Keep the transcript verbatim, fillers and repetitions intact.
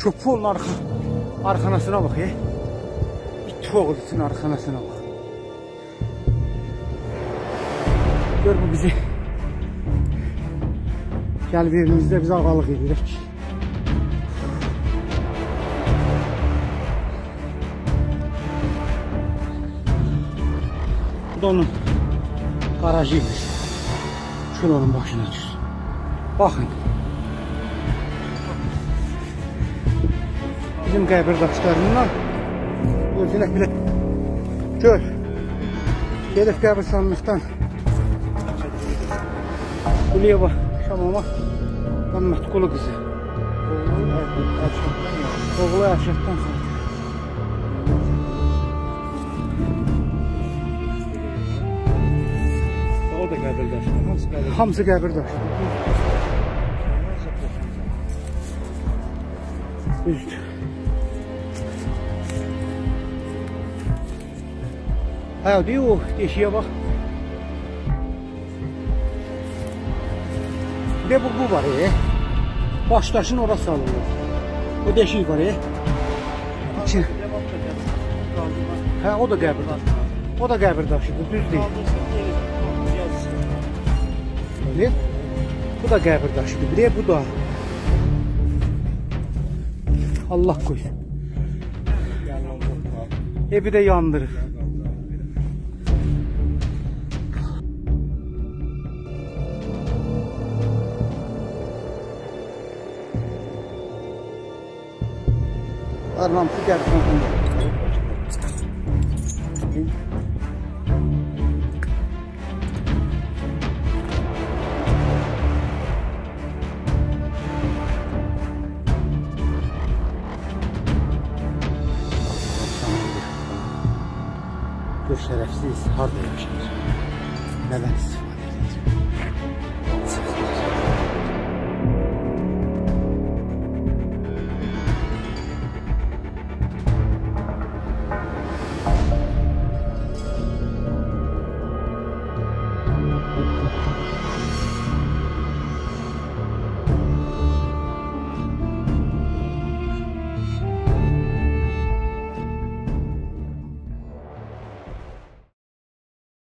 Köpü onun arxa, arxanasına bax, e. İt oğlusun arxanasına bax. Gör bu bizi. Gəlib evimizdə biz ağalıq edirik. Bu da onun garajıymış. Şunun başına düşsün. Baxın. Bizim qəbirdaşlarından özünə bilə gör. Gedib qəbirstanlıqdan Uliyeva Şamama Məhəmməd Qulu qızı. Oğlu Ərşəddən sonra. O da qəbirdaşlar. Hamısı qəbirdaşlar. Hamısı qəbirdaşlar. Düzdür. Hə, deyir o deşiyə bax. Bir de bu, bu var ya. Başdaşın orası salınır. O deşik var ya. İçin. Hə, o da qəbirdaş. O da qəbirdaşıdır, düz deyil. Öyle. Bu da qəbirdaşıdır. Bir de bu da. Allah koysun. E bir de yandırır. Arnamsı gəlsin. Gör şərəfsiz, harada yaşayır. Nədənsiz.